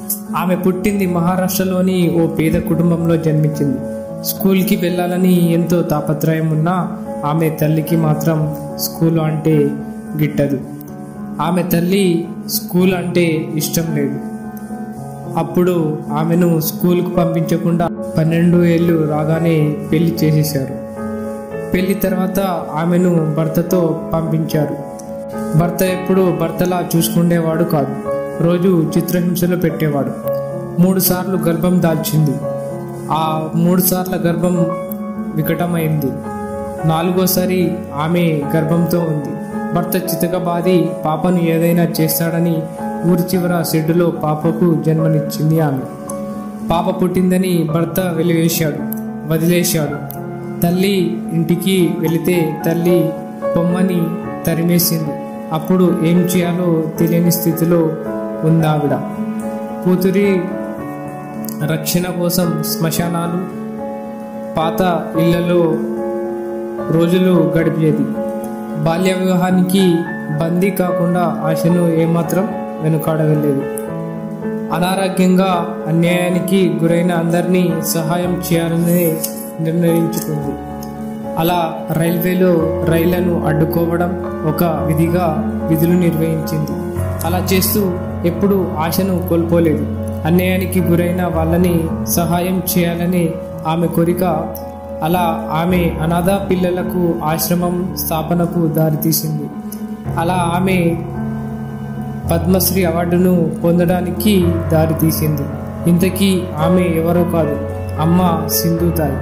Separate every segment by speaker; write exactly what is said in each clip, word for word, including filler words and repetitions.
Speaker 1: ఆమె పుట్టింది మహారాష్ట్రలోని ఓ పేద కుటుంబంలో జన్మించింది. స్కూల్కి వెళ్ళాలని ఎంతో తాపత్రయం ఉన్నా ఆమె తల్లికి మాత్రం స్కూల్ అంటే గిట్టదు. ఆమె తల్లి స్కూల్ అంటే ఇష్టం లేదు. అప్పుడు ఆమెను స్కూల్కు పంపించకుండా పన్నెండు ఏళ్ళు రాగానే పెళ్లి చేసేశారు. పెళ్లి తర్వాత ఆమెను భర్తతో పంపించారు. భర్త ఎప్పుడు భర్తలా చూసుకునేవాడు కాదు. రోజు చిత్రహింసలు పెట్టేవాడు. మూడు సార్లు గర్భం దాల్చింది. ఆ మూడు సార్ల గర్భం వికటమైంది. నాలుగోసారి ఆమె గర్భంతో ఉంది. భర్త చితకబాది పాపను ఏదైనా చేస్తాడని ఊరి చివర షెడ్డులో పాపకు జన్మనిచ్చింది ఆమె. పాప పుట్టిందని భర్త వెలివేశాడు, వదిలేశాడు. తల్లి ఇంటికి వెళితే తల్లి పొమ్మని తరిమేసింది. అప్పుడు ఏం చేయాలో తెలియని స్థితిలో ఉందావిడ. కూతురి రక్షణ కోసం శ్మశానాలు, పాత ఇళ్లలో రోజులు గడిపేది. బాల్య వివాహానికి బందీ కాకుండా ఆశను ఏమాత్రం వెనుకాడగలేదు. అనారోగ్యంగా అన్యాయానికి గురైన అందరినీ సహాయం చేయాలని నిర్ణయించుకుంది. అలా రైల్వేలో రైళ్లను అడ్డుకోవడం ఒక విధిగా విధులు నిర్వహించింది. అలా చేస్తూ ఎప్పుడూ ఆశను కోల్పోలేదు. అన్యాయానికి గురైన వాళ్ళని సహాయం చేయాలని ఆమె కోరిక. అలా ఆమె అనాథ పిల్లలకు ఆశ్రమం స్థాపనకు దారితీసింది. అలా ఆమె పద్మశ్రీ అవార్డును పొందడానికి దారితీసింది. ఇంతకీ ఆమె ఎవరో కాదు, అమ్మ సింధూతాయి.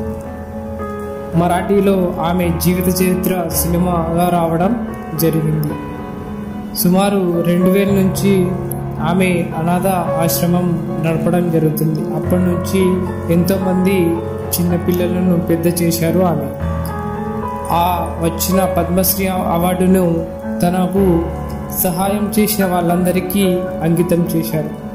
Speaker 1: మరాఠీలో ఆమె జీవిత చరిత్ర సినిమాగా రావడం జరిగింది. సుమారు రెండు వేల నుంచి ఆమె అనాథ ఆశ్రమం నడపడం జరుగుతుంది. అప్పటి నుంచి ఎంతోమంది చిన్నపిల్లలను పెద్ద చేశారు ఆమె. ఆ వచ్చిన పద్మశ్రీ అవార్డును తనకు సహాయం చేసిన వాళ్ళందరికీ అంకితం చేశారు.